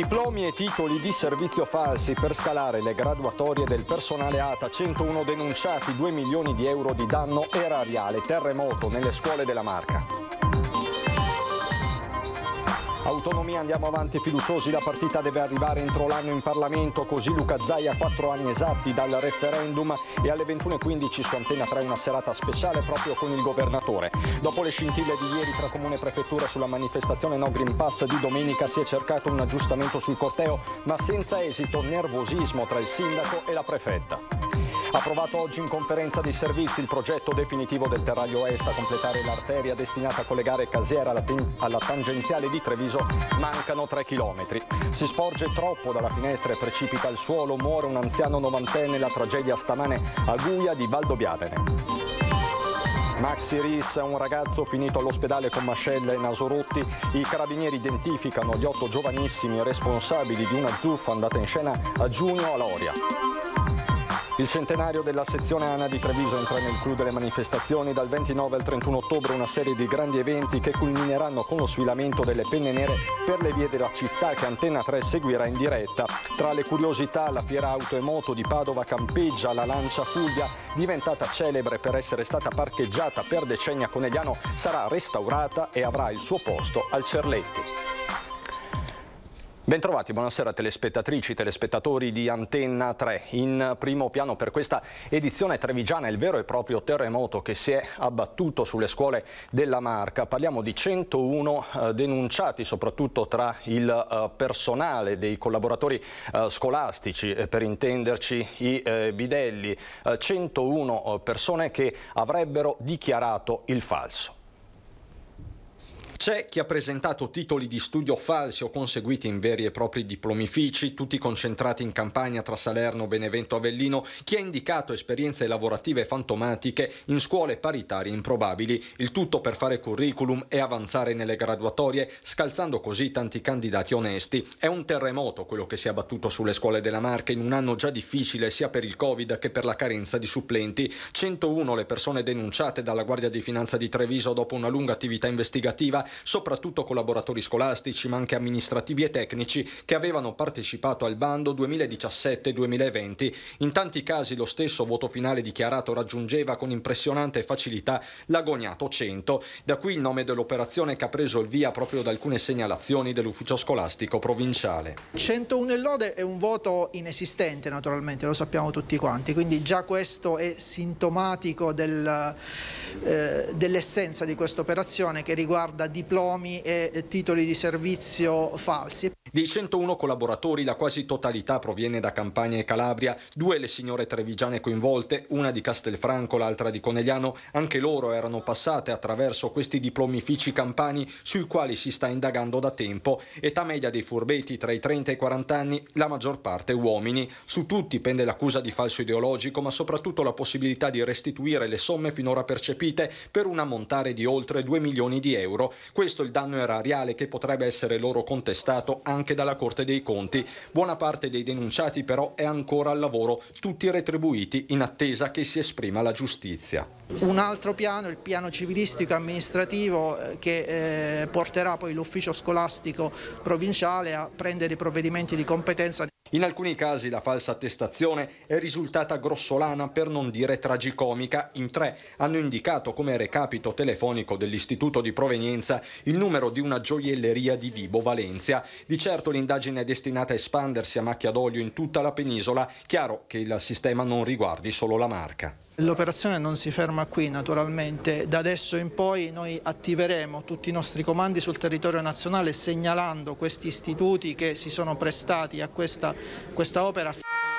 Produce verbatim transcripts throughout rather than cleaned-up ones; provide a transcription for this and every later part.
Diplomi e titoli di servizio falsi per scalare le graduatorie del personale A T A, centouno denunciati, due milioni di euro di danno erariale, terremoto nelle scuole della Marca. Autonomia, andiamo avanti fiduciosi, la partita deve arrivare entro l'anno in Parlamento, così Luca Zaia, quattro anni esatti dal referendum, e alle ventuno e quindici su Antenna tre una serata speciale proprio con il governatore. Dopo le scintille di ieri tra Comune e Prefettura sulla manifestazione No Green Pass di domenica si è cercato un aggiustamento sul corteo, ma senza esito, nervosismo tra il sindaco e la prefetta. Approvato oggi in conferenza dei servizi il progetto definitivo del Terraglio Est a completare l'arteria destinata a collegare Casiera alla, alla tangenziale di Treviso. Mancano tre chilometri. Si sporge troppo dalla finestra e precipita al suolo, muore un anziano novantenne, la tragedia stamane a Guia di Valdobbiadene. Maxi Ris, un ragazzo finito all'ospedale con mascelle e naso rotti. I carabinieri identificano gli otto giovanissimi responsabili di una zuffa andata in scena a giugno a Loria. Il centenario della sezione ANA di Treviso entra nel clou delle manifestazioni. Dal ventinove al trentuno ottobre una serie di grandi eventi che culmineranno con lo sfilamento delle penne nere per le vie della città che Antenna tre seguirà in diretta. Tra le curiosità, la fiera auto e moto di Padova campeggia, la Lancia Fulvia, diventata celebre per essere stata parcheggiata per decenni a Conegliano, sarà restaurata e avrà il suo posto al Cerletti. Bentrovati, buonasera telespettatrici, telespettatori di Antenna tre. In primo piano per questa edizione trevigiana il vero e proprio terremoto che si è abbattuto sulle scuole della Marca. Parliamo di centouno eh, denunciati, soprattutto tra il eh, personale dei collaboratori eh, scolastici, eh, per intenderci i eh, bidelli, eh, centouno persone che avrebbero dichiarato il falso. C'è chi ha presentato titoli di studio falsi o conseguiti in veri e propri diplomifici, tutti concentrati in campagna tra Salerno, Benevento e Avellino, chi ha indicato esperienze lavorative fantomatiche in scuole paritarie improbabili, il tutto per fare curriculum e avanzare nelle graduatorie, scalzando così tanti candidati onesti. È un terremoto quello che si è abbattuto sulle scuole della Marca in un anno già difficile sia per il Covid che per la carenza di supplenti. centouno le persone denunciate dalla Guardia di Finanza di Treviso dopo una lunga attività investigativa, soprattutto collaboratori scolastici ma anche amministrativi e tecnici che avevano partecipato al bando duemiladiciassette duemilaventi. In tanti casi lo stesso voto finale dichiarato raggiungeva con impressionante facilità l'agognato cento. Da qui il nome dell'operazione che ha preso il via proprio da alcune segnalazioni dell'ufficio scolastico provinciale. centouno e lode è un voto inesistente, naturalmente, lo sappiamo tutti quanti, quindi già questo è sintomatico del, eh, dell'essenza di questa operazione che riguarda diplomi e titoli di servizio falsi. Dei centouno collaboratori la quasi totalità proviene da Campania e Calabria, due le signore trevigiane coinvolte, una di Castelfranco, l'altra di Conegliano. Anche loro erano passate attraverso questi diplomifici campani sui quali si sta indagando da tempo. Età media dei furbetti tra i trenta e i quaranta anni, la maggior parte uomini. Su tutti pende l'accusa di falso ideologico, ma soprattutto la possibilità di restituire le somme finora percepite per un ammontare di oltre due milioni di euro. Questo è il danno erariale che potrebbe essere loro contestato anche dalla Corte dei Conti. Buona parte dei denunciati però è ancora al lavoro, tutti retribuiti in attesa che si esprima la giustizia. Un altro piano, il piano civilistico amministrativo, che eh, porterà poi l'ufficio scolastico provinciale a prendere i provvedimenti di competenza. In alcuni casi la falsa attestazione è risultata grossolana, per non dire tragicomica. In tre hanno indicato come recapito telefonico dell'istituto di provenienza il numero di una gioielleria di Vibo Valencia. Di certo l'indagine è destinata a espandersi a macchia d'olio in tutta la penisola. Chiaro che il sistema non riguardi solo la Marca. L'operazione non si ferma qui, naturalmente. Da adesso in poi noi attiveremo tutti i nostri comandi sul territorio nazionale segnalando questi istituti che si sono prestati a questa, questa opera.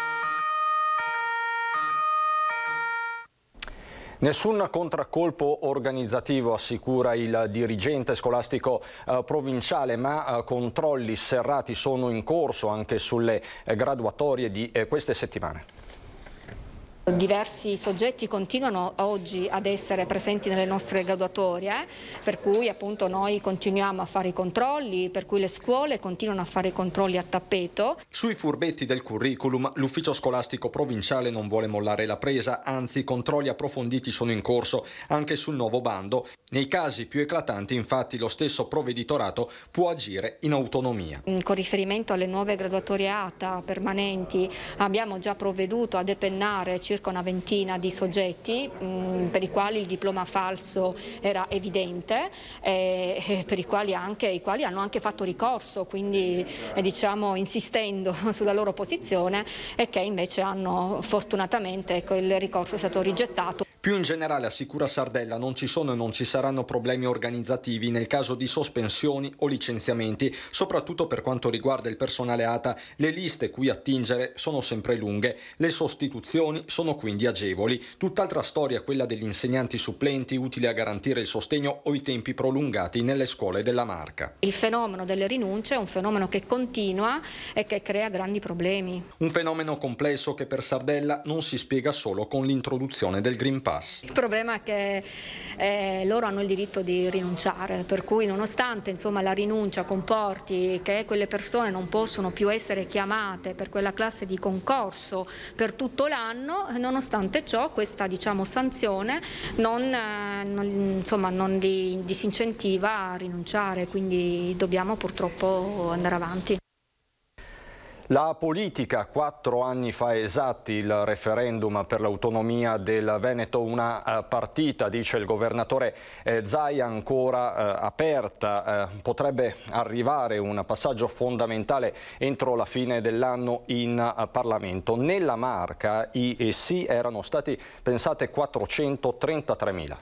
Nessun contraccolpo organizzativo, assicura il dirigente scolastico eh, provinciale, ma eh, controlli serrati sono in corso anche sulle eh, graduatorie di eh, queste settimane. Diversi soggetti continuano oggi ad essere presenti nelle nostre graduatorie, per cui appunto noi continuiamo a fare i controlli, per cui le scuole continuano a fare i controlli a tappeto. Sui furbetti del curriculum l'ufficio scolastico provinciale non vuole mollare la presa, anzi controlli approfonditi sono in corso anche sul nuovo bando. Nei casi più eclatanti infatti lo stesso provveditorato può agire in autonomia. Con riferimento alle nuove graduatorie A T A permanenti abbiamo già provveduto a depennare circa una ventina di soggetti mh, per i quali il diploma falso era evidente e, e per i quali, anche, i quali hanno anche fatto ricorso, quindi eh, diciamo insistendo sulla loro posizione, e che invece hanno fortunatamente, ecco, il ricorso è stato rigettato. Più in generale, assicura Sardella, non ci sono e non ci saranno problemi organizzativi nel caso di sospensioni o licenziamenti, soprattutto per quanto riguarda il personale A T A. Le liste cui attingere sono sempre lunghe, le sostituzioni sono quindi agevoli. Tutt'altra storia quella degli insegnanti supplenti, utili a garantire il sostegno o i tempi prolungati nelle scuole della Marca. Il fenomeno delle rinunce è un fenomeno che continua e che crea grandi problemi. Un fenomeno complesso che per Sardella non si spiega solo con l'introduzione del Green Pass. Il problema è che eh, loro hanno il diritto di rinunciare, per cui nonostante insomma, la rinuncia comporti che quelle persone non possono più essere chiamate per quella classe di concorso per tutto l'anno, nonostante ciò questa diciamo, sanzione non, eh, non, insomma, non li disincentiva a rinunciare, quindi dobbiamo purtroppo andare avanti. La politica, quattro anni fa esatti il referendum per l'autonomia del Veneto, una uh, partita, dice il governatore eh, Zaia, ancora uh, aperta, uh, potrebbe arrivare un passaggio fondamentale entro la fine dell'anno in uh, Parlamento. Nella Marca i eh, sì erano stati, pensate, quattrocentotrentatremila.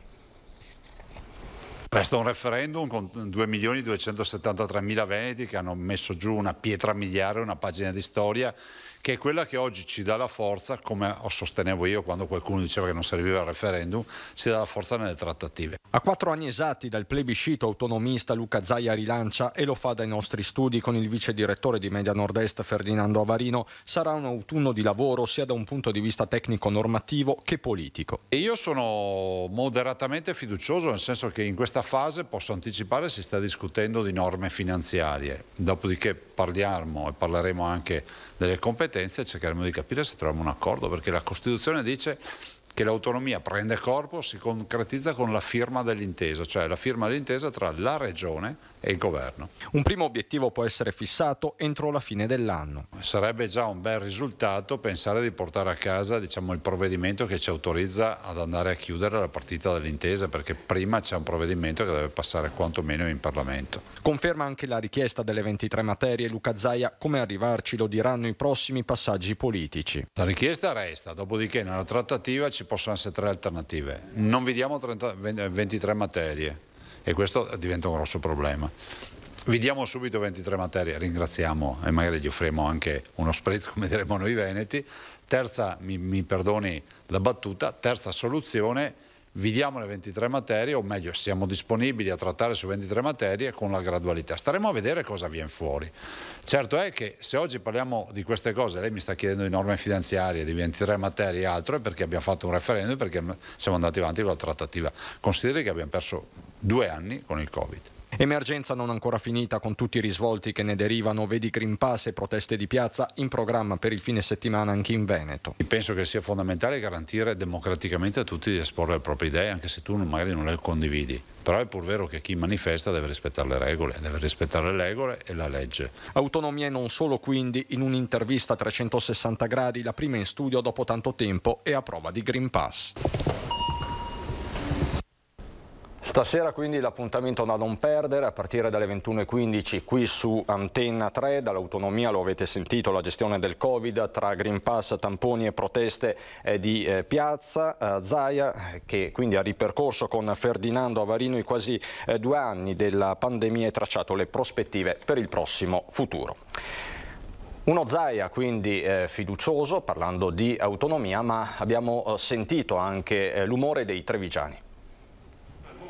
Resta un referendum con due milioni duecentosettantatremila veneti che hanno messo giù una pietra miliare, una pagina di storia, che è quella che oggi ci dà la forza, come sostenevo io quando qualcuno diceva che non serviva il referendum, ci dà la forza nelle trattative. A quattro anni esatti dal plebiscito autonomista, Luca Zaia rilancia, e lo fa dai nostri studi con il vice direttore di Media Nord-Est Ferdinando Avarino. Sarà un autunno di lavoro sia da un punto di vista tecnico-normativo che politico. E io sono moderatamente fiducioso, nel senso che in questa fase, posso anticipare, si sta discutendo di norme finanziarie. Dopodiché parliamo e parleremo anche delle competenze e cercheremo di capire se troviamo un accordo, perché la Costituzione dice che l'autonomia prende corpo, si concretizza con la firma dell'intesa, cioè la firma dell'intesa tra la Regione e il Governo. Un primo obiettivo può essere fissato entro la fine dell'anno. Sarebbe già un bel risultato pensare di portare a casa, diciamo, il provvedimento che ci autorizza ad andare a chiudere la partita dell'intesa, perché prima c'è un provvedimento che deve passare quantomeno in Parlamento. Conferma anche la richiesta delle ventitré materie. Luca Zaia, come arrivarci lo diranno i prossimi passaggi politici. La richiesta resta, dopodiché nella trattativa ci possono essere tre alternative. Non vi diamo trenta, ventitré materie e questo diventa un grosso problema. Vi diamo subito ventitré materie, ringraziamo e magari gli offriamo anche uno spritz, come diremmo noi veneti. Terza, mi, mi perdoni la battuta, terza soluzione, vi diamo le ventitré materie, o meglio siamo disponibili a trattare su ventitré materie con la gradualità. Staremo a vedere cosa viene fuori. Certo è che se oggi parliamo di queste cose, lei mi sta chiedendo di norme finanziarie, di ventitré materie e altro, è perché abbiamo fatto un referendum e perché siamo andati avanti con la trattativa. Consideri che abbiamo perso due anni con il Covid. Emergenza non ancora finita, con tutti i risvolti che ne derivano, vedi Green Pass e proteste di piazza in programma per il fine settimana anche in Veneto. Penso che sia fondamentale garantire democraticamente a tutti di esporre le proprie idee, anche se tu magari non le condividi. Però è pur vero che chi manifesta deve rispettare le regole, deve rispettare le regole e la legge. Autonomia e non solo, quindi, in un'intervista a trecentosessanta gradi, la prima in studio dopo tanto tempo e a prova di Green Pass. Stasera quindi l'appuntamento da non perdere a partire dalle ventuno e quindici qui su Antenna tre. Dall'autonomia, lo avete sentito, la gestione del Covid tra Green Pass, tamponi e proteste eh, di eh, piazza. Eh, Zaia, che quindi ha ripercorso con Ferdinando Avarino i quasi eh, due anni della pandemia e tracciato le prospettive per il prossimo futuro. Uno Zaia quindi eh, fiducioso parlando di autonomia, ma abbiamo eh, sentito anche eh, l'umore dei trevigiani.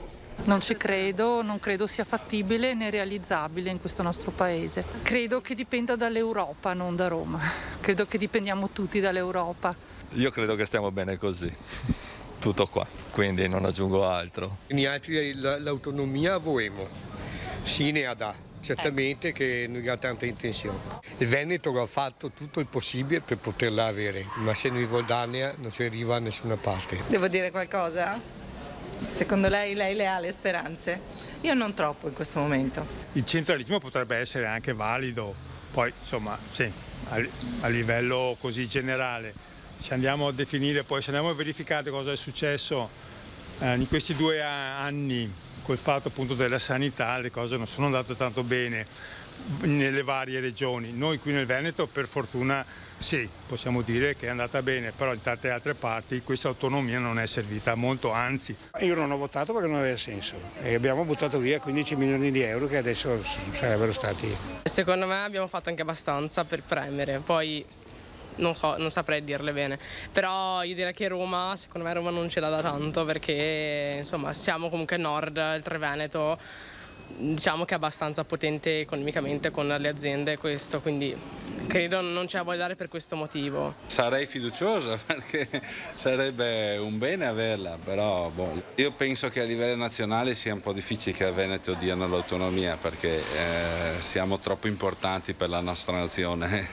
Non ci credo, non credo sia fattibile né realizzabile in questo nostro paese. Credo che dipenda dall'Europa, non da Roma. Credo che dipendiamo tutti dall'Europa. Io credo che stiamo bene così, tutto qua, quindi non aggiungo altro. Noi altri l'autonomia avremo, sì ne ha da. Certamente che non ha tanta intenzione. Il Veneto ha fatto tutto il possibile per poterla avere, ma se non vuol darne non si arriva a nessuna parte. Devo dire qualcosa? Secondo lei, lei le ha le speranze? Io non troppo in questo momento. Il centralismo potrebbe essere anche valido, poi insomma sì, a, a livello così generale. Se andiamo a definire, poi se andiamo a verificare cosa è successo eh, in questi due anni, col fatto appunto della sanità, le cose non sono andate tanto bene nelle varie regioni. Noi qui nel Veneto per fortuna sì, possiamo dire che è andata bene, però in tante altre parti questa autonomia non è servita molto, anzi. Io non ho votato perché non aveva senso e abbiamo buttato via quindici milioni di euro che adesso sarebbero stati. Secondo me abbiamo fatto anche abbastanza per premere, poi non so, non saprei dirle bene, però io direi che Roma, secondo me Roma non ce l'ha da tanto perché insomma siamo comunque a nord, il Triveneto diciamo che è abbastanza potente economicamente con le aziende questo, quindi credo non ce la voglia dare per questo motivo. Sarei fiduciosa perché sarebbe un bene averla, però boh. Io penso che a livello nazionale sia un po' difficile che a Veneto diano l'autonomia perché eh, siamo troppo importanti per la nostra nazione.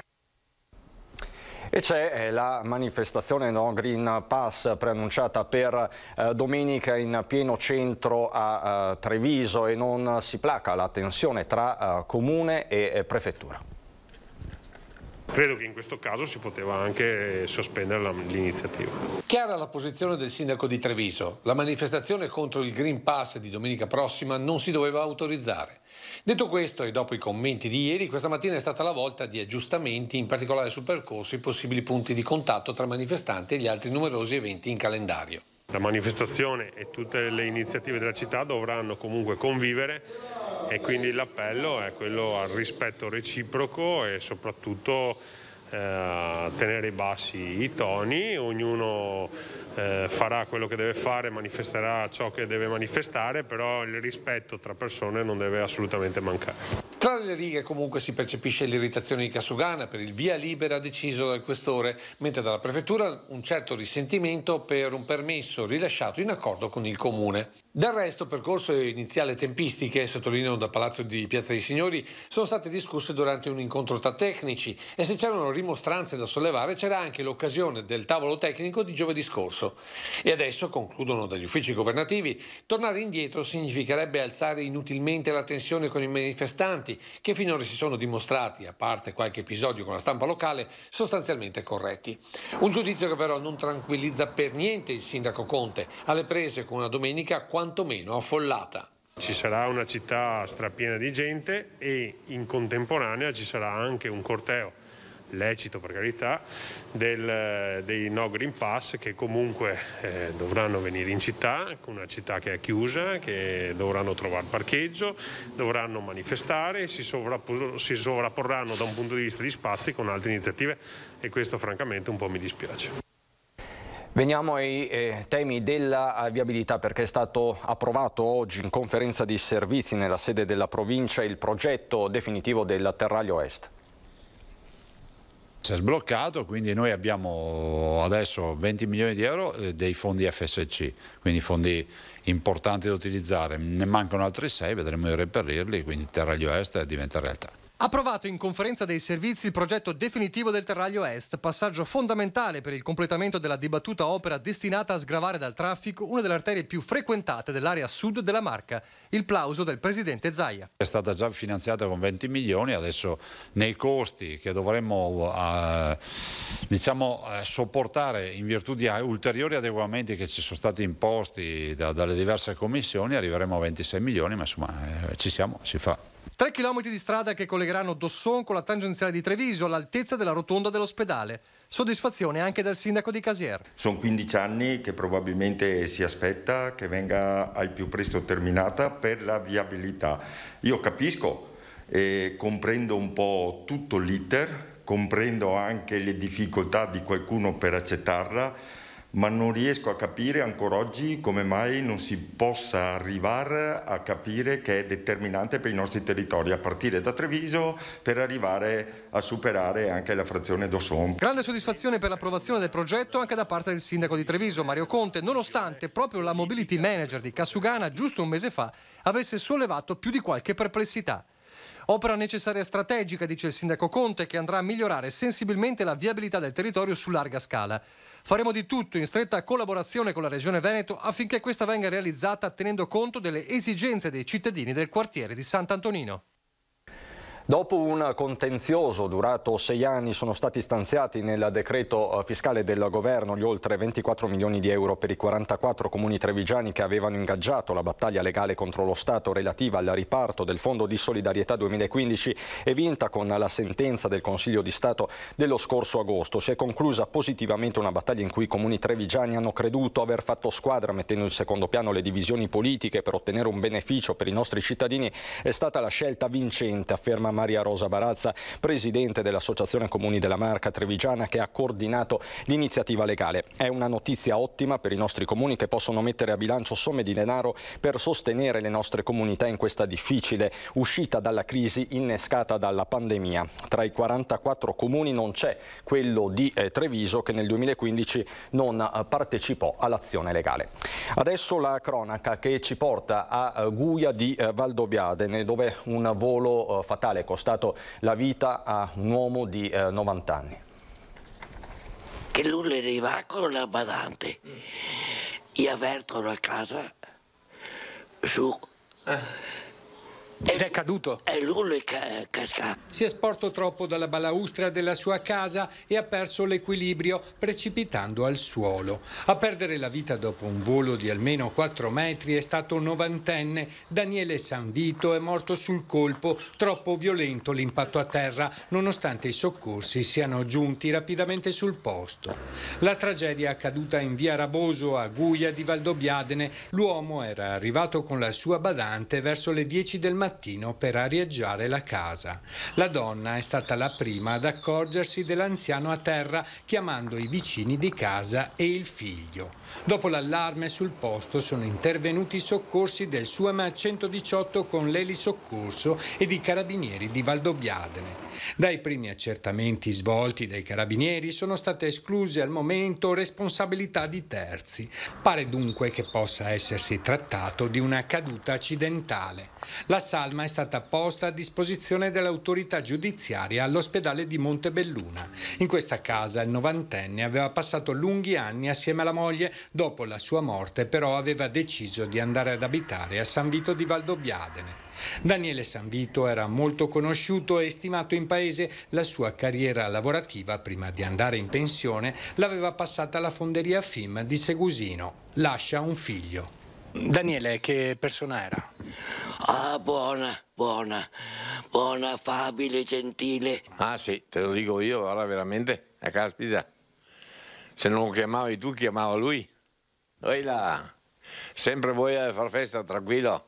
E c'è la manifestazione No Green Pass preannunciata per eh, domenica in pieno centro a eh, Treviso e non si placa la tensione tra eh, comune e eh, prefettura. Credo che in questo caso si poteva anche sospendere l'iniziativa. Chiara la posizione del sindaco di Treviso. La manifestazione contro il Green Pass di domenica prossima non si doveva autorizzare. Detto questo e dopo i commenti di ieri, questa mattina è stata la volta di aggiustamenti, in particolare sul percorso, i possibili punti di contatto tra manifestanti e gli altri numerosi eventi in calendario. La manifestazione e tutte le iniziative della città dovranno comunque convivere e quindi l'appello è quello al rispetto reciproco e soprattutto eh, tenere bassi i toni, ognuno eh, farà quello che deve fare, manifesterà ciò che deve manifestare, però il rispetto tra persone non deve assolutamente mancare. Tra le righe comunque si percepisce l'irritazione di Cassugana per il via libera deciso dal questore, mentre dalla prefettura un certo risentimento per un permesso rilasciato in accordo con il comune. Del resto, percorso e iniziali tempistiche, sottolineano dal Palazzo di Piazza dei Signori, sono state discusse durante un incontro tra tecnici e se c'erano rimostranze da sollevare c'era anche l'occasione del tavolo tecnico di giovedì scorso. E adesso, concludono dagli uffici governativi, tornare indietro significherebbe alzare inutilmente la tensione con i manifestanti, che finora si sono dimostrati, a parte qualche episodio con la stampa locale, sostanzialmente corretti. Un giudizio che però non tranquillizza per niente il sindaco Conte, alle prese con una domenica quantomeno affollata. Ci sarà una città strapiena di gente e in contemporanea ci sarà anche un corteo lecito per carità del, dei No Green Pass che comunque eh, dovranno venire in città, una città che è chiusa, che dovranno trovare parcheggio, dovranno manifestare, si, sovrapp- si sovrapporranno da un punto di vista di spazi con altre iniziative e questo francamente un po' mi dispiace. Veniamo ai eh, temi della viabilità, perché è stato approvato oggi in conferenza di servizi nella sede della provincia il progetto definitivo del Terraglio Est. Si è sbloccato, quindi noi abbiamo adesso venti milioni di euro dei fondi F S C, quindi fondi importanti da utilizzare, ne mancano altri sei, vedremo di reperirli, quindi il Terraglio Est diventa realtà. Approvato in conferenza dei servizi il progetto definitivo del Terraglio Est, passaggio fondamentale per il completamento della dibattuta opera destinata a sgravare dal traffico una delle arterie più frequentate dell'area sud della Marca. Il plauso del presidente Zaia. È stata già finanziata con venti milioni, adesso nei costi che dovremmo eh, diciamo, eh, sopportare in virtù di ulteriori adeguamenti che ci sono stati imposti da, dalle diverse commissioni arriveremo a ventisei milioni, ma insomma eh, ci siamo, si fa. Tre chilometri di strada che collegheranno Dosson con la tangenziale di Treviso all'altezza della rotonda dell'ospedale. Soddisfazione anche dal sindaco di Casier. Sono quindici anni che probabilmente si aspetta che venga al più presto terminata per la viabilità. Io capisco e comprendo un po' tutto l'iter, comprendo anche le difficoltà di qualcuno per accettarla, ma non riesco a capire ancora oggi come mai non si possa arrivare a capire che è determinante per i nostri territori, a partire da Treviso per arrivare a superare anche la frazione d'Osson. Grande soddisfazione per l'approvazione del progetto anche da parte del sindaco di Treviso, Mario Conte, nonostante proprio la mobility manager di Cassugana giusto un mese fa avesse sollevato più di qualche perplessità. Opera necessaria strategica, dice il sindaco Conte, che andrà a migliorare sensibilmente la viabilità del territorio su larga scala. Faremo di tutto in stretta collaborazione con la Regione Veneto affinché questa venga realizzata tenendo conto delle esigenze dei cittadini del quartiere di Sant'Antonino. Dopo un contenzioso durato sei anni sono stati stanziati nel decreto fiscale del governo gli oltre ventiquattro milioni di euro per i quarantaquattro comuni trevigiani che avevano ingaggiato la battaglia legale contro lo Stato relativa al riparto del Fondo di Solidarietà duemilaquindici e vinta con la sentenza del Consiglio di Stato dello scorso agosto. Si è conclusa positivamente una battaglia in cui i comuni trevigiani hanno creduto aver fatto squadra mettendo in secondo piano le divisioni politiche per ottenere un beneficio per i nostri cittadini. È stata la scelta vincente, afferma Maria Rosa Barazza, presidente dell'Associazione Comuni della Marca Trevigiana, che ha coordinato l'iniziativa legale. È una notizia ottima per i nostri comuni che possono mettere a bilancio somme di denaro per sostenere le nostre comunità in questa difficile uscita dalla crisi innescata dalla pandemia. Tra i quarantaquattro comuni non c'è quello di eh, Treviso, che nel duemilaquindici non eh, partecipò all'azione legale. Adesso la cronaca che ci porta a eh, Guia di eh, Valdobbiadene, dove un volo eh, fatale è costato la vita a un uomo di eh, novanta anni. Che lui arriva con la badante, gli aperto la casa su. Eh. Ed è caduto. E lui che casca. Si è sporto troppo dalla balaustra della sua casa e ha perso l'equilibrio, precipitando al suolo. A perdere la vita dopo un volo di almeno quattro metri è stato un novantenne. Daniele Sanvito è morto sul colpo, troppo violento l'impatto a terra, nonostante i soccorsi siano giunti rapidamente sul posto. La tragedia è accaduta in via Raboso, a Guia di Valdobbiadene. L'uomo era arrivato con la sua badante verso le dieci del mattino per arieggiare la casa. La donna è stata la prima ad accorgersi dell'anziano a terra, chiamando i vicini di casa e il figlio. Dopo l'allarme sul posto sono intervenuti i soccorsi del S U A M centodiciotto con l'elisoccorso e i carabinieri di Valdobbiadene. Dai primi accertamenti svolti dai carabinieri sono state escluse al momento responsabilità di terzi. Pare dunque che possa essersi trattato di una caduta accidentale. La salma è stata posta a disposizione dell'autorità giudiziaria all'ospedale di Montebelluna. In questa casa il novantenne aveva passato lunghi anni assieme alla moglie. Dopo la sua morte però aveva deciso di andare ad abitare a San Vito di Valdobbiadene. Daniele Sanvito era molto conosciuto e stimato in paese. La sua carriera lavorativa, prima di andare in pensione, l'aveva passata alla fonderia F I M di Segusino. Lascia un figlio. Daniele, che persona era? Ah, buona, buona, buona, affabile, gentile. Ah sì, te lo dico io, ora veramente, a caspita. Se non lo chiamavi tu, chiamava lui. Noi là, sempre voi a far festa, tranquillo.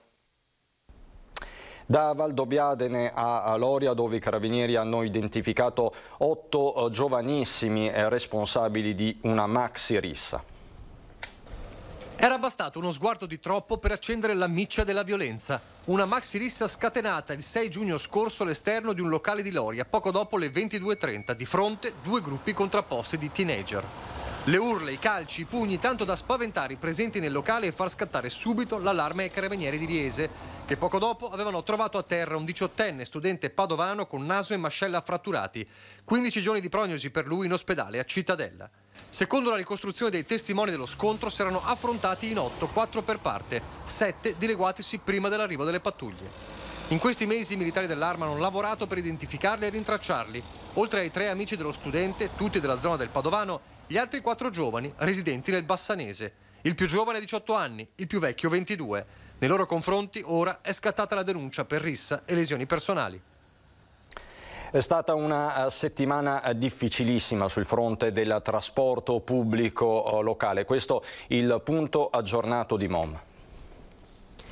Da Valdobbiadene a Loria, dove i carabinieri hanno identificato otto giovanissimi responsabili di una maxi rissa. Era bastato uno sguardo di troppo per accendere la miccia della violenza. Una maxi rissa scatenata il sei giugno scorso all'esterno di un locale di Loria, poco dopo le ventidue e trenta, di fronte due gruppi contrapposti di teenager. Le urla, i calci, i pugni, tanto da spaventare i presenti nel locale e far scattare subito l'allarme ai carabinieri di Riese, che poco dopo avevano trovato a terra un diciottenne studente padovano con naso e mascella fratturati. quindici giorni di prognosi per lui in ospedale a Cittadella. Secondo la ricostruzione dei testimoni dello scontro, si erano affrontati in otto, quattro per parte, sette dileguatisi prima dell'arrivo delle pattuglie. In questi mesi i militari dell'Arma hanno lavorato per identificarli e rintracciarli. Oltre ai tre amici dello studente, tutti della zona del Padovano, gli altri quattro giovani residenti nel Bassanese. Il più giovane diciotto anni, il più vecchio ventidue. Nei loro confronti ora è scattata la denuncia per rissa e lesioni personali. È stata una settimana difficilissima sul fronte del trasporto pubblico locale. Questo il punto aggiornato di M O M.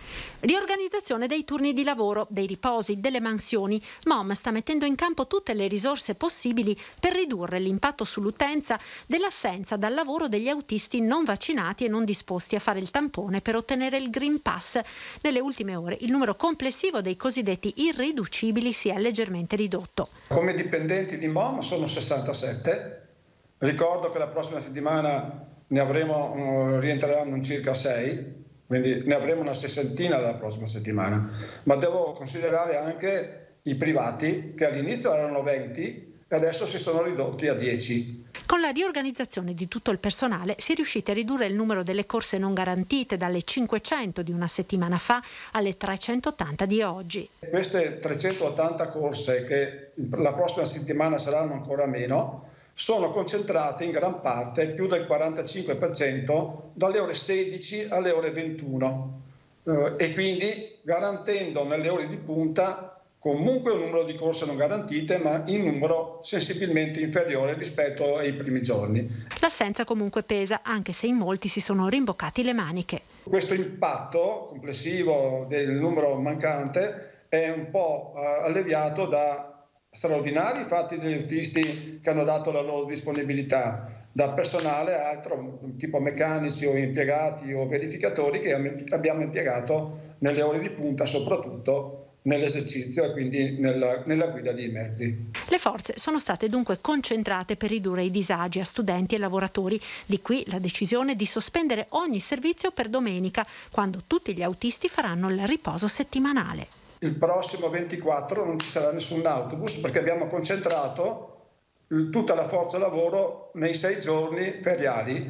Riorganizzazione dei turni di lavoro, dei riposi, delle mansioni. M O M sta mettendo in campo tutte le risorse possibili per ridurre l'impatto sull'utenza dell'assenza dal lavoro degli autisti non vaccinati e non disposti a fare il tampone per ottenere il Green Pass. Nelle ultime ore il numero complessivo dei cosiddetti irriducibili si è leggermente ridotto. Come dipendenti di M O M sono sessantasette. Ricordo che la prossima settimana ne avremo, rientreranno in circa sei. Quindi ne avremo una sessantina la prossima settimana, ma devo considerare anche i privati che all'inizio erano venti e adesso si sono ridotti a dieci. Con la riorganizzazione di tutto il personale si è riusciti a ridurre il numero delle corse non garantite dalle cinquecento di una settimana fa alle trecentottanta di oggi. Queste trecentottanta corse, che la prossima settimana saranno ancora meno, sono concentrate in gran parte, più del quarantacinque per cento, dalle ore sedici alle ore ventuno eh, e quindi garantendo nelle ore di punta comunque un numero di corse non garantite, ma in numero sensibilmente inferiore rispetto ai primi giorni. L'assenza comunque pesa, anche se in molti si sono rimboccati le maniche. Questo impatto complessivo del numero mancante è un po' eh, alleviato da straordinari fatti degli autisti che hanno dato la loro disponibilità, da personale altro tipo meccanici o impiegati o verificatori che abbiamo impiegato nelle ore di punta, soprattutto nell'esercizio e quindi nella, nella guida dei mezzi. Le forze sono state dunque concentrate per ridurre i disagi a studenti e lavoratori. Di qui la decisione di sospendere ogni servizio per domenica, quando tutti gli autisti faranno il riposo settimanale. Il prossimo ventiquattro non ci sarà nessun autobus perché abbiamo concentrato tutta la forza lavoro nei sei giorni feriali.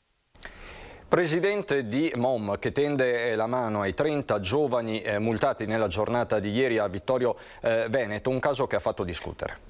Presidente di M O M che tende la mano ai trenta giovani eh, multati nella giornata di ieri a Vittorio eh, Veneto, un caso che ha fatto discutere.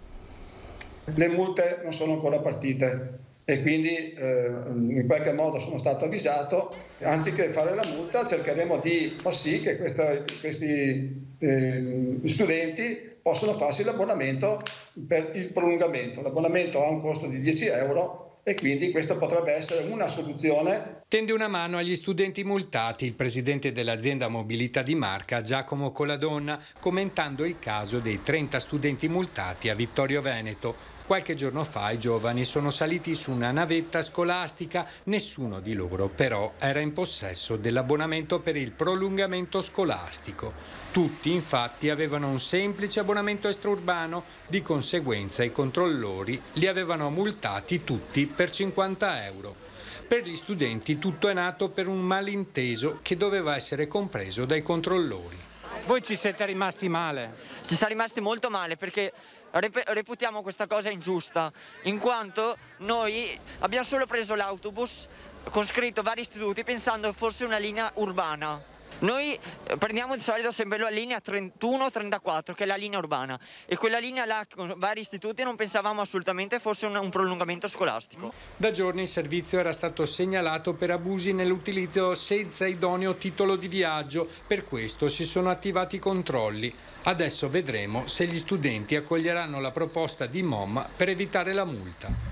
Le multe non sono ancora partite e quindi eh, in qualche modo sono stato avvisato, anziché fare la multa cercheremo di far sì che questa, questi eh, studenti possano farsi l'abbonamento per il prolungamento. L'abbonamento ha un costo di dieci euro e quindi questa potrebbe essere una soluzione. Tende una mano agli studenti multati il presidente dell'azienda Mobilità di Marca, Giacomo Coladonna, commentando il caso dei trenta studenti multati a Vittorio Veneto. Qualche giorno fa i giovani sono saliti su una navetta scolastica, nessuno di loro però era in possesso dell'abbonamento per il prolungamento scolastico. Tutti infatti avevano un semplice abbonamento extraurbano, di conseguenza i controllori li avevano multati tutti per cinquanta euro. Per gli studenti tutto è nato per un malinteso che doveva essere compreso dai controllori. Voi ci siete rimasti male? Ci siamo rimasti molto male perché reputiamo questa cosa ingiusta, in quanto noi abbiamo solo preso l'autobus con scritto vari istituti pensando fosse una linea urbana. Noi prendiamo di solito sempre la linea trentuno trentaquattro, che è la linea urbana, e quella linea là con vari istituti non pensavamo assolutamente fosse un, un prolungamento scolastico. Da giorni il servizio era stato segnalato per abusi nell'utilizzo senza idoneo titolo di viaggio, per questo si sono attivati i controlli. Adesso vedremo se gli studenti accoglieranno la proposta di M O M per evitare la multa.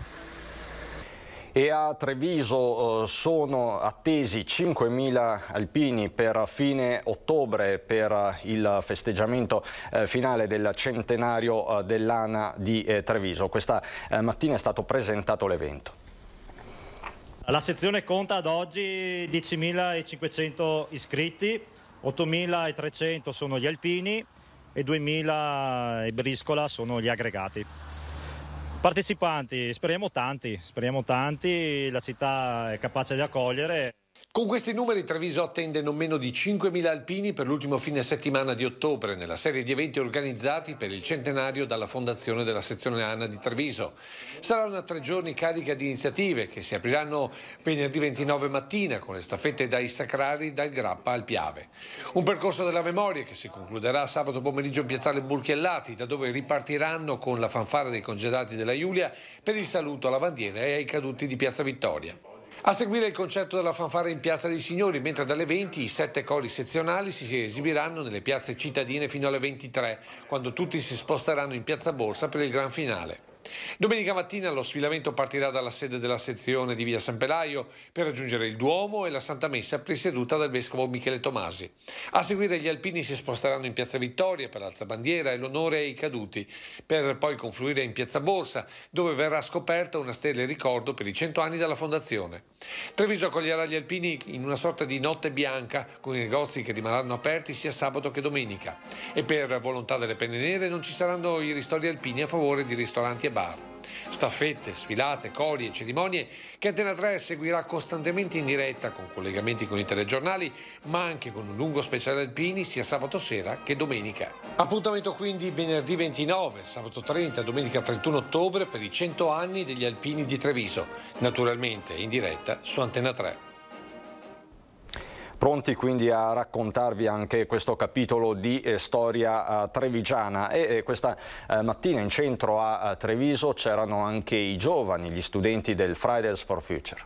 E a Treviso eh, sono attesi cinquemila alpini per fine ottobre per il festeggiamento eh, finale del centenario eh, dell'ANA di eh, Treviso. Questa eh, mattina è stato presentato l'evento. La sezione conta ad oggi diecimilacinquecento iscritti, ottomilatrecento sono gli alpini e duemila e briscola sono gli aggregati. Partecipanti, speriamo tanti, speriamo tanti, la città è capace di accogliere. Con questi numeri Treviso attende non meno di cinquemila alpini per l'ultimo fine settimana di ottobre nella serie di eventi organizzati per il centenario dalla fondazione della sezione ANA di Treviso. Sarà una tre giorni carica di iniziative che si apriranno venerdì ventinove mattina con le staffette dai Sacrari dal Grappa al Piave. Un percorso della memoria che si concluderà sabato pomeriggio in piazzale Burchiellati, da dove ripartiranno con la fanfara dei congedati della Giulia per il saluto alla bandiera e ai caduti di Piazza Vittoria. A seguire il concerto della fanfara in Piazza dei Signori, mentre dalle venti i sette cori sezionali si esibiranno nelle piazze cittadine fino alle ventitré, quando tutti si sposteranno in Piazza Borsa per il gran finale. Domenica mattina lo sfilamento partirà dalla sede della sezione di via San Pelaio per raggiungere il Duomo e la Santa Messa presieduta dal vescovo Michele Tomasi. A seguire gli alpini si sposteranno in piazza Vittoria per l'alzabandiera e l'onore ai caduti, per poi confluire in piazza Borsa, dove verrà scoperta una stele ricordo per i cento anni dalla fondazione. Treviso accoglierà gli alpini in una sorta di notte bianca con i negozi che rimarranno aperti sia sabato che domenica, e per volontà delle penne nere non ci saranno i ristori alpini a favore di ristoranti e bar. Staffette, sfilate, cori e cerimonie che Antena tre seguirà costantemente in diretta con collegamenti con i telegiornali, ma anche con un lungo speciale alpini sia sabato sera che domenica. Appuntamento quindi venerdì ventinove, sabato trenta, domenica trentuno ottobre per i cento anni degli alpini di Treviso, naturalmente in diretta su Antena tre. Pronti quindi a raccontarvi anche questo capitolo di eh, storia eh, trevigiana e eh, questa eh, mattina in centro a, a Treviso c'erano anche i giovani, gli studenti del Fridays for Future.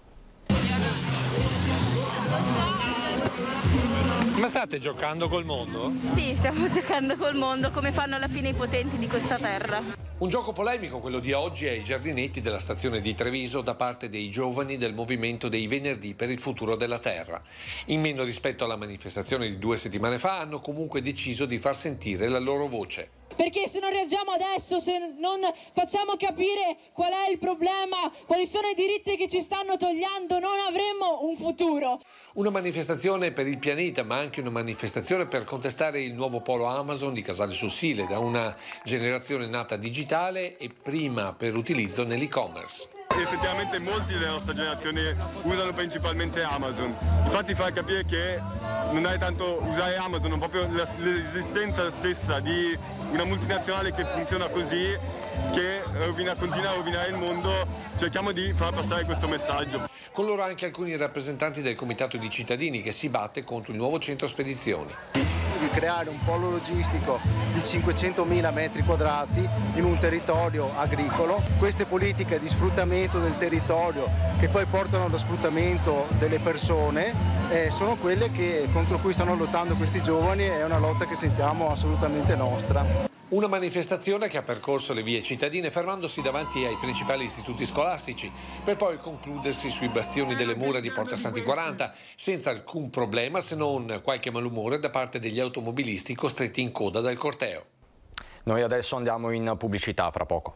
Ma state giocando col mondo? Sì, stiamo giocando col mondo, come fanno alla fine i potenti di questa terra. Un gioco polemico quello di oggi ai giardinetti della stazione di Treviso da parte dei giovani del movimento dei Venerdì per il futuro della terra. In meno rispetto alla manifestazione di due settimane fa hanno comunque deciso di far sentire la loro voce. Perché se non reagiamo adesso, se non facciamo capire qual è il problema, quali sono i diritti che ci stanno togliendo, non avremo un futuro. Una manifestazione per il pianeta, ma anche una manifestazione per contestare il nuovo polo Amazon di Casale sul Sile, da una generazione nata digitale e prima per utilizzo nell'e-commerce. Effettivamente molti della nostra generazione usano principalmente Amazon, infatti fa capire che non è tanto usare Amazon, ma proprio l'esistenza stessa di una multinazionale che funziona così, che rovina, continua a rovinare il mondo. Cerchiamo di far passare questo messaggio. Con loro anche alcuni rappresentanti del comitato di cittadini che si batte contro il nuovo centro spedizioni. Di creare un polo logistico di cinquecentomila metri quadrati in un territorio agricolo. Queste politiche di sfruttamento del territorio che poi portano allo sfruttamento delle persone eh, sono quelle che, contro cui stanno lottando questi giovani, e è una lotta che sentiamo assolutamente nostra. Una manifestazione che ha percorso le vie cittadine fermandosi davanti ai principali istituti scolastici per poi concludersi sui bastioni delle mura di Porta Santi quaranta senza alcun problema se non qualche malumore da parte degli automobilisti costretti in coda dal corteo. Noi adesso andiamo in pubblicità, fra poco.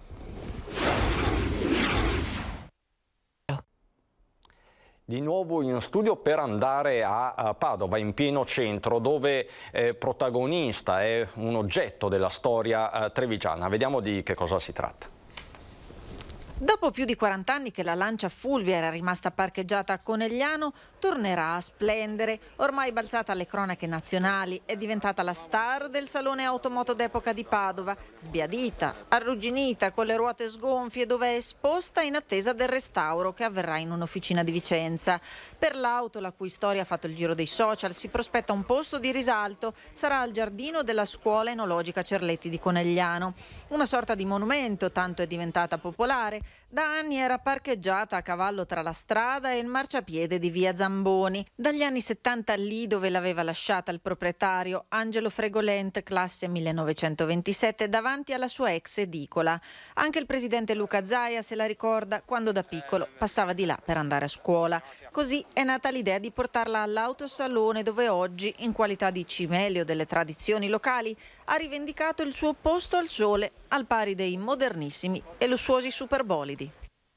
Di nuovo in studio per andare a Padova, in pieno centro, dove eh, protagonista è un oggetto della storia eh, trevigiana. Vediamo di che cosa si tratta. Dopo più di quaranta anni che la Lancia Fulvia era rimasta parcheggiata a Conegliano, tornerà a splendere. Ormai balzata alle cronache nazionali, è diventata la star del salone automoto d'epoca di Padova, sbiadita, arrugginita, con le ruote sgonfie, dove è esposta in attesa del restauro che avverrà in un'officina di Vicenza. Per l'auto, la cui storia ha fatto il giro dei social, si prospetta un posto di risalto. Sarà al giardino della scuola enologica Cerletti di Conegliano. Una sorta di monumento, tanto è diventata popolare. Da anni era parcheggiata a cavallo tra la strada e il marciapiede di via Zamboni. Dagli anni settanta lì dove l'aveva lasciata il proprietario Angelo Fregolent, classe millenovecentoventisette, davanti alla sua ex edicola. Anche il presidente Luca Zaia se la ricorda quando da piccolo passava di là per andare a scuola. Così è nata l'idea di portarla all'autosalone, dove oggi, in qualità di cimelio delle tradizioni locali, ha rivendicato il suo posto al sole, al pari dei modernissimi e lussuosi superbolidi.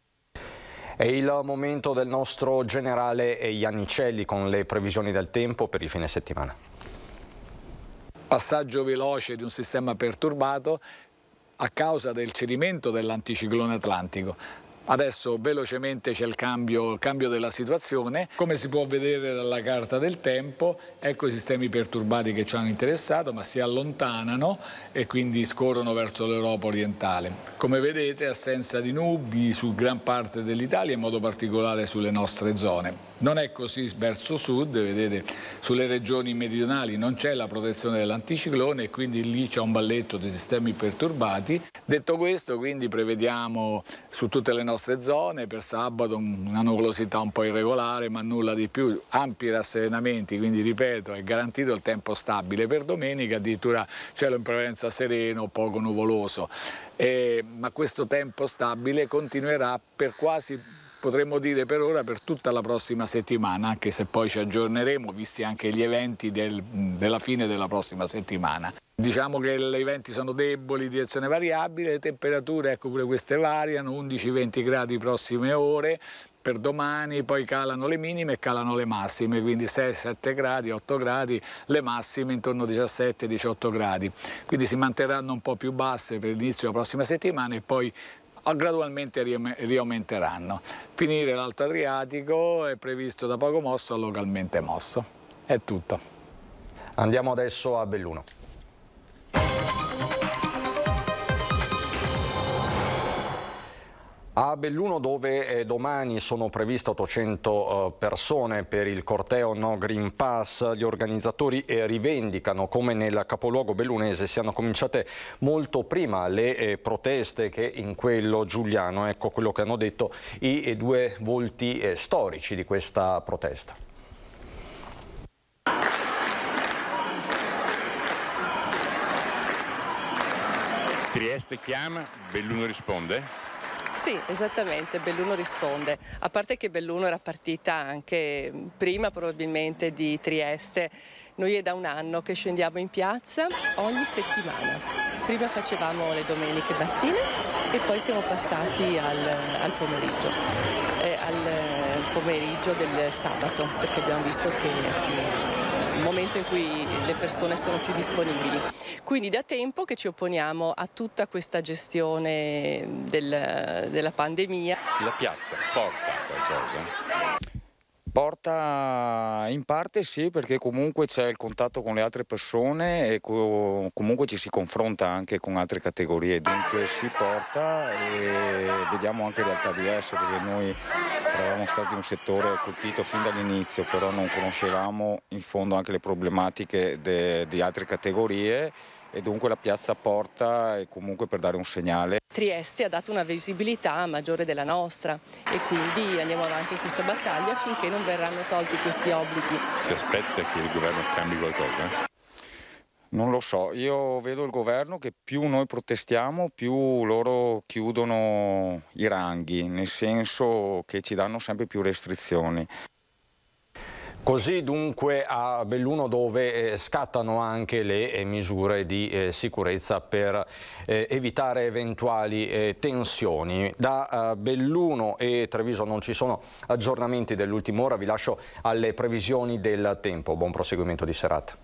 È il momento del nostro generale Iannicelli con le previsioni del tempo per il fine settimana. Passaggio veloce di un sistema perturbato a causa del cedimento dell'anticiclone atlantico. Adesso velocemente c'è il cambio, il cambio della situazione. Come si può vedere dalla carta del tempo, ecco i sistemi perturbati che ci hanno interessato, ma si allontanano e quindi scorrono verso l'Europa orientale. Come vedete, assenza di nubi su gran parte dell'Italia, in modo particolare sulle nostre zone. Non è così verso sud, vedete, sulle regioni meridionali non c'è la protezione dell'anticiclone e quindi lì c'è un balletto di sistemi perturbati. Detto questo, quindi prevediamo su tutte le nostre nostre zone, per sabato una nuvolosità un po' irregolare ma nulla di più, ampi rasserenamenti, quindi ripeto è garantito il tempo stabile. Per domenica addirittura cielo in prevalenza sereno, poco nuvoloso, eh, ma questo tempo stabile continuerà per quasi, potremmo dire per ora, per tutta la prossima settimana, anche se poi ci aggiorneremo visti anche gli eventi del, della fine della prossima settimana. Diciamo che i venti sono deboli, direzione variabile, le temperature, ecco pure queste variano, undici venti gradi prossime ore, per domani poi calano le minime e calano le massime, quindi sei sette gradi, otto gradi, le massime intorno a diciassette diciotto gradi, quindi si manterranno un po' più basse per l'inizio della prossima settimana e poi gradualmente riaumenteranno. Finire l'Alto Adriatico è previsto da poco mosso a localmente mosso. È tutto. Andiamo adesso a Belluno. A Belluno, dove eh, domani sono previste ottocento eh, persone per il corteo No Green Pass, gli organizzatori eh, rivendicano come nel capoluogo bellunese siano cominciate molto prima le eh, proteste che in quello giuliano. Ecco quello che hanno detto i eh, due volti eh, storici di questa protesta. Trieste chiama, Belluno risponde? Sì, esattamente, Belluno risponde, a parte che Belluno era partita anche prima probabilmente di Trieste. Noi è da un anno che scendiamo in piazza ogni settimana, prima facevamo le domeniche mattine e poi siamo passati al, al pomeriggio, eh, al pomeriggio del sabato, perché abbiamo visto che è più il momento in cui le persone sono più disponibili. Quindi da tempo che ci opponiamo a tutta questa gestione del, della pandemia. La piazza porta qualcosa? Porta in parte sì, perché comunque c'è il contatto con le altre persone e co comunque ci si confronta anche con altre categorie, dunque si porta e vediamo anche realtà diverse, perché noi eravamo stati un settore colpito fin dall'inizio, però non conoscevamo in fondo anche le problematiche di altre categorie e dunque la piazza porta e comunque per dare un segnale. Trieste ha dato una visibilità maggiore della nostra e quindi andiamo avanti in questa battaglia finché non verranno tolti questi obblighi. Si aspetta che il governo cambi qualcosa? Non lo so, io vedo il governo che più noi protestiamo più loro chiudono i ranghi, nel senso che ci danno sempre più restrizioni. Così dunque a Belluno, dove eh, scattano anche le eh, misure di eh, sicurezza per eh, evitare eventuali eh, tensioni. Da eh, Belluno e Treviso non ci sono aggiornamenti dell'ultima ora, vi lascio alle previsioni del tempo. Buon proseguimento di serata.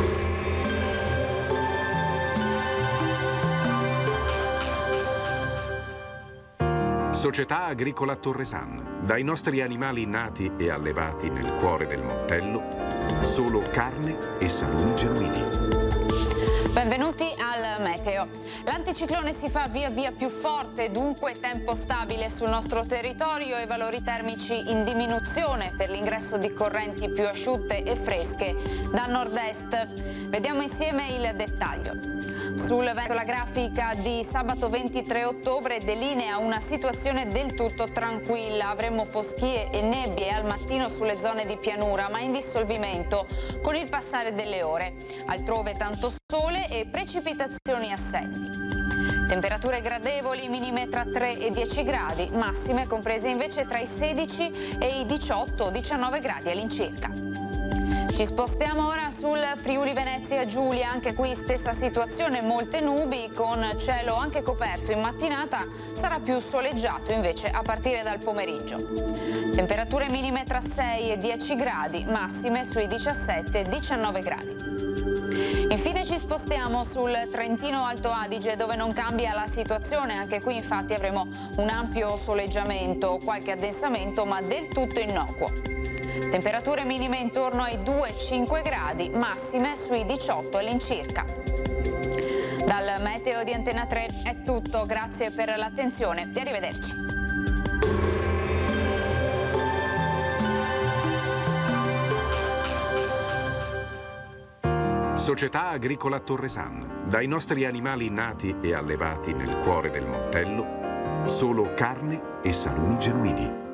Società Agricola Torresan. Dai nostri animali nati e allevati nel cuore del Montello, solo carne e salumi genuini. Benvenuti al meteo. L'anticiclone si fa via via più forte, dunque tempo stabile sul nostro territorio e valori termici in diminuzione per l'ingresso di correnti più asciutte e fresche da nord-est. Vediamo insieme il dettaglio. Sul vento la grafica di sabato ventitré ottobre delinea una situazione del tutto tranquilla. Avremo foschie e nebbie al mattino sulle zone di pianura, ma in dissolvimento con il passare delle ore. Altrove tanto sole e precipitazioni assenti. Temperature gradevoli, minime tra tre e dieci gradi, massime comprese invece tra i sedici e i diciotto diciannove gradi all'incirca. Ci spostiamo ora sul Friuli Venezia Giulia, anche qui stessa situazione, molte nubi con cielo anche coperto in mattinata, sarà più soleggiato invece a partire dal pomeriggio. Temperature minime tra sei e dieci gradi, massime sui diciassette diciannove gradi. Infine ci spostiamo sul Trentino Alto Adige, dove non cambia la situazione, anche qui infatti avremo un ampio soleggiamento, qualche addensamento ma del tutto innocuo. Temperature minime intorno ai due cinque gradi, massime sui diciotto all'incirca. Dal meteo di Antena tre è tutto, grazie per l'attenzione e arrivederci. Società Agricola Torresan. Dai nostri animali nati e allevati nel cuore del Montello, Solo carne e salumi genuini.